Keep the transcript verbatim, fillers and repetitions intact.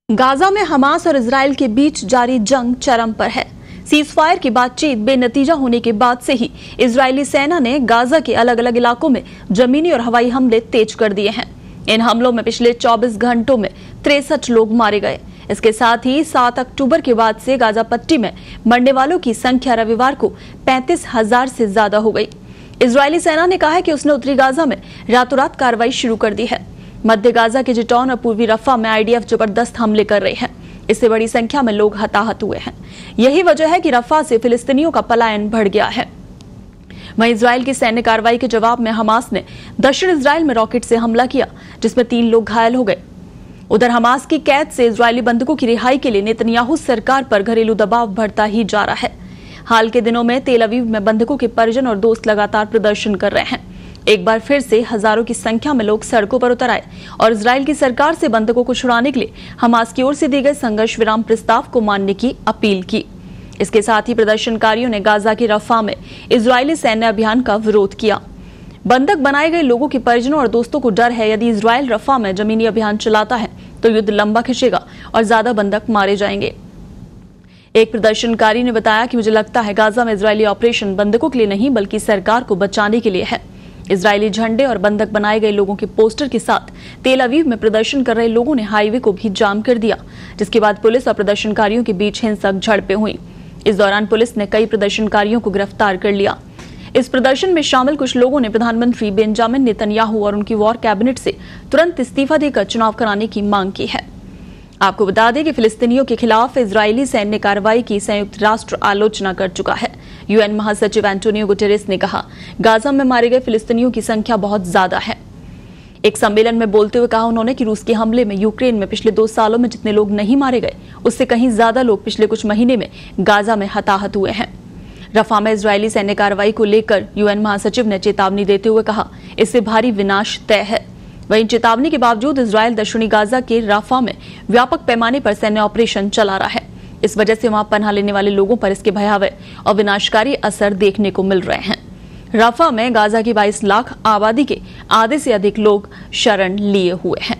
Gaza में Hamas और Israel के बीच जारी जंग चरम पर है। सीज फायर की बातचीत बेनतीजा होने के बाद से ही इजरायली सेना ने गाजा के अलग अलग इलाकों में जमीनी और हवाई हमले तेज कर दिए हैं। इन हमलों में पिछले चौबीस घंटों में तिरसठ लोग मारे गए। इसके साथ ही सात अक्टूबर के बाद से गाजा पट्टी में मरने वालों की संख्या रविवार को पैंतीस हजार से ज्यादा हो गई। इजरायली सेना ने कहा है कि उसने उत्तरी गाजा में रातों रात कार्रवाई शुरू कर दी है। मध्य गाजा के जिटौन और पूर्वी रफा में आईडीएफ जबरदस्त हमले कर रहे हैं। इससे बड़ी संख्या में लोग हताहत हुए हैं। यही वजह है कि रफा से फिलिस्तीनियों का पलायन बढ़ गया है। वहीं इजराइल की सैन्य कार्रवाई के जवाब में हमास ने दक्षिण इजराइल में रॉकेट से हमला किया, जिसमें तीन लोग घायल हो गए। उधर हमास की कैद से इजरायली बंधकों की रिहाई के लिए नेतन्याहू सरकार पर घरेलू दबाव बढ़ता ही जा रहा है। हाल के दिनों में तेल अवीव में बंधकों के परिजन और दोस्त लगातार प्रदर्शन कर रहे हैं। एक बार फिर से हजारों की संख्या में लोग सड़कों पर उतर आए और इजराइल की सरकार से बंधकों को छुड़ाने के लिए हमास की ओर से दिए गए संघर्ष विराम प्रस्ताव को मानने की अपील की। इसके साथ ही प्रदर्शनकारियों ने गाजा की रफा में इजरायली सैन्य अभियान का विरोध किया। बंधक बनाए गए लोगों के परिजनों और दोस्तों को डर है, यदि इजराइल रफा में जमीनी अभियान चलाता है तो युद्ध लंबा खिंचेगा और ज्यादा बंधक मारे जाएंगे। एक प्रदर्शनकारी ने बताया कि मुझे लगता है गाजा में इजरायली ऑपरेशन बंधकों के लिए नहीं बल्कि सरकार को बचाने के लिए है। इजरायली झंडे और बंधक बनाए गए लोगों के पोस्टर के साथ तेल अवीव में प्रदर्शन कर रहे लोगों ने हाईवे को भी जाम कर दिया, जिसके बाद पुलिस और प्रदर्शनकारियों के बीच हिंसक झड़पें हुई। इस दौरान पुलिस ने कई प्रदर्शनकारियों को गिरफ्तार कर लिया। इस प्रदर्शन में शामिल कुछ लोगों ने प्रधानमंत्री बेंजामिन नेतन्याहू और उनकी वॉर कैबिनेट से तुरंत इस्तीफा देकर चुनाव कराने की मांग की है। आपको बता दें कि फिलिस्तीनियों के खिलाफ इजरायली सैन्य कार्रवाई की संयुक्त राष्ट्र आलोचना कर चुका है। यूएन महासचिव एंटोनियो गुटेरेस ने कहा, गाजा में मारे गए फिलिस्तीनियों की संख्या बहुत ज्यादा है। एक सम्मेलन में बोलते हुए कहा उन्होंने कि रूस के हमले में यूक्रेन में पिछले दो सालों में जितने लोग नहीं मारे गए, उससे कहीं ज्यादा लोग पिछले कुछ महीने में गाजा में हताहत हुए हैं। रफा में इजरायली सैन्य कार्रवाई को लेकर यूएन महासचिव ने चेतावनी देते हुए कहा, इससे भारी विनाश तय है। वहीं चेतावनी के बावजूद इजरायल दक्षिणी गाजा के राफा में व्यापक पैमाने पर सैन्य ऑपरेशन चला रहा है। इस वजह से वहां पनाह लेने वाले लोगों पर इसके भयावह और विनाशकारी असर देखने को मिल रहे हैं। राफा में गाजा की बाईस लाख आबादी के आधे से अधिक लोग शरण लिए हुए हैं।